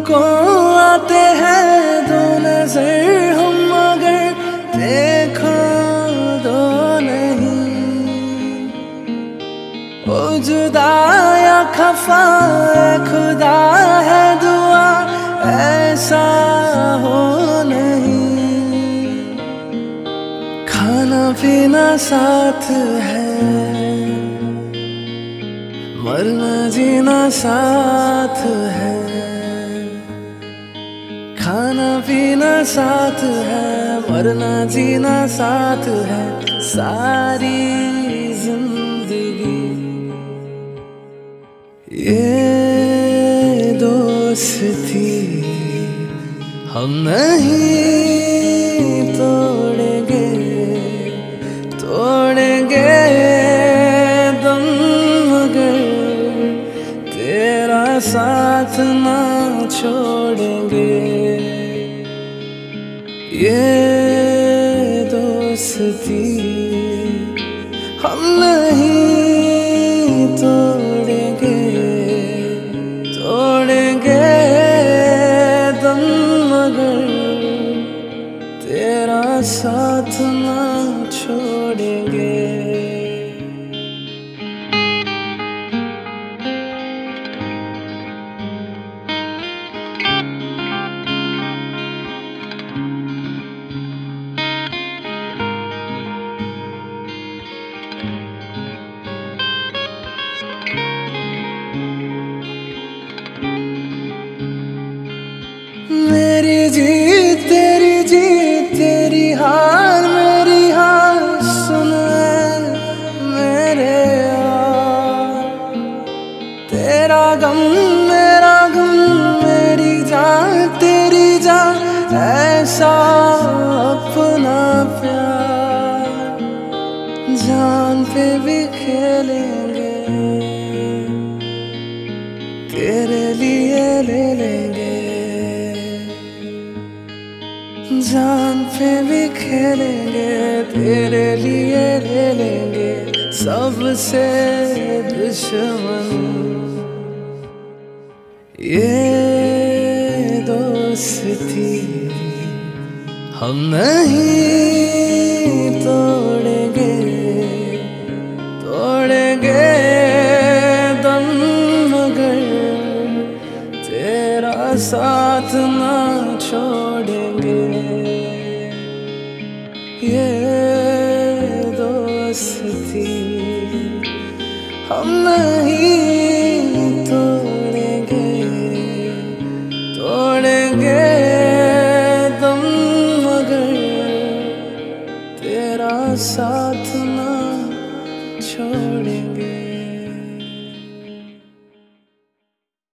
को आते हैं दो नजर हम मगर देखो दो नहीं। ओ जुदा या खफा खुदा है दुआ ऐसा हो नहीं। खाना पीना साथ है मरना जीना साथ है। खाना पीना साथ है मरना जीना साथ है। सारी जिंदगी ये दोस्ती हम नहीं तोड़ेंगे तोड़ेंगे दम मगर तेरा साथ ना छोड़ेंगे। ये दोस्ती हम नहीं तोड़ेंगे तोड़ेंगे दम मगर तेरा साथ ना छोड़ेंगे। मेरी जीत तेरी हार मेरी हार सुन मेरे यार। तेरा गम मेरी जान तेरी जान ऐसा अपना प्यार। जान पे भी खेलेंगे तेरे लिए ले लेंगे। जान पे भी खेलेंगे तेरे लिए ले लेंगे। सबसे दुश्मन ये दोस्ती हम नहीं तोड़ेंगे तोड़ेंगे दम मगर तेरा साथ ना छोड़ेंगे। ये दोस्ती हम नहीं तोड़ेंगे तोड़ेंगे दम मगर तेरा साथ ना छोड़ेंगे।